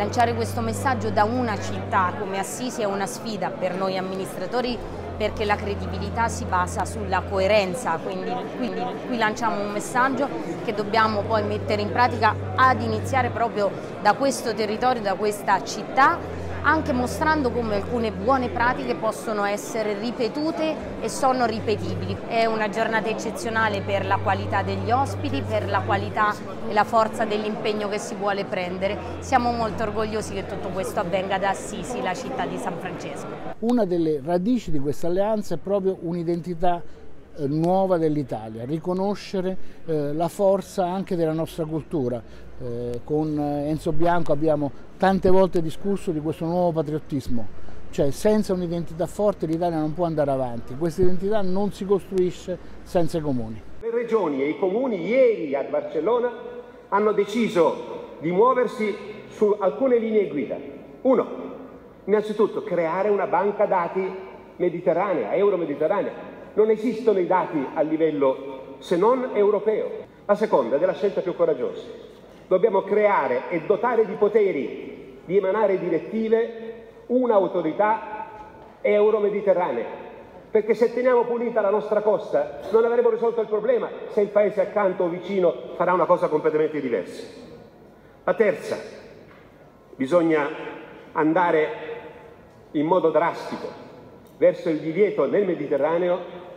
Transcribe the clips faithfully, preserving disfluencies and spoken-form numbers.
lanciare questo messaggio da una città come Assisi è una sfida per noi amministratori, perché la credibilità si basa sulla coerenza, quindi, quindi qui lanciamo un messaggio che dobbiamo poi mettere in pratica ad iniziare proprio da questo territorio, da questa città, anche mostrando come alcune buone pratiche possono essere ripetute e sono ripetibili. È una giornata eccezionale per la qualità degli ospiti, per la qualità e la forza dell'impegno che si vuole prendere. Siamo molto orgogliosi che tutto questo avvenga da Assisi, la città di San Francesco. Una delle radici di questa alleanza è proprio un'identità eh, nuova dell'Italia, riconoscere eh, la forza anche della nostra cultura. Eh, con Enzo Bianco abbiamo tante volte discusso di questo nuovo patriottismo, cioè senza un'identità forte l'Italia non può andare avanti, questa identità non si costruisce senza i comuni. Le regioni e i comuni ieri a Barcellona hanno deciso di muoversi su alcune linee guida. Uno, innanzitutto creare una banca dati mediterranea, euro-mediterranea. Non esistono i dati a livello se non europeo. La seconda, della scelta più coraggiosa. Dobbiamo creare e dotare di poteri di emanare direttive un'autorità euro-mediterranea, perché se teniamo pulita la nostra costa non avremo risolto il problema se il paese accanto o vicino farà una cosa completamente diversa. La terza, bisogna andare in modo drastico verso il divieto nel Mediterraneo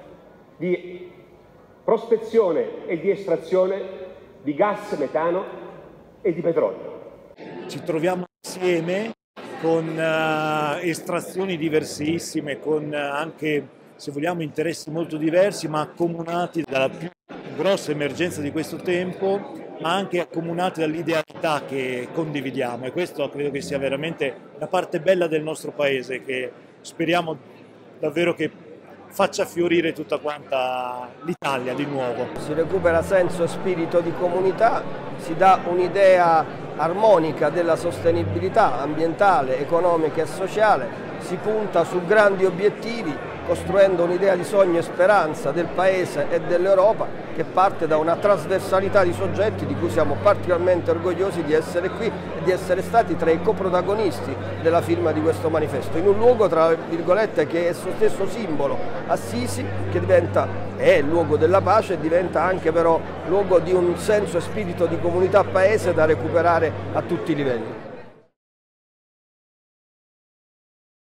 di prospezione e di estrazione di gas metano e di petrolio. Ci troviamo insieme con uh, estrazioni diversissime, con uh, anche, se vogliamo, interessi molto diversi, ma accomunati dalla più grossa emergenza di questo tempo, ma anche accomunati dall'idealità che condividiamo, e questo credo che sia veramente la parte bella del nostro paese, che speriamo davvero che faccia fiorire tutta quanta l'Italia di nuovo. Si recupera senso e spirito di comunità, si dà un'idea armonica della sostenibilità ambientale, economica e sociale, si punta su grandi obiettivi costruendo un'idea di sogno e speranza del Paese e dell'Europa che parte da una trasversalità di soggetti di cui siamo particolarmente orgogliosi di essere qui e di essere stati tra i coprotagonisti della firma di questo manifesto, in un luogo tra virgolette che è esso stesso simbolo, Assisi, che diventa, è il luogo della pace e diventa anche però luogo di un senso e spirito di comunità paese da recuperare a tutti i livelli.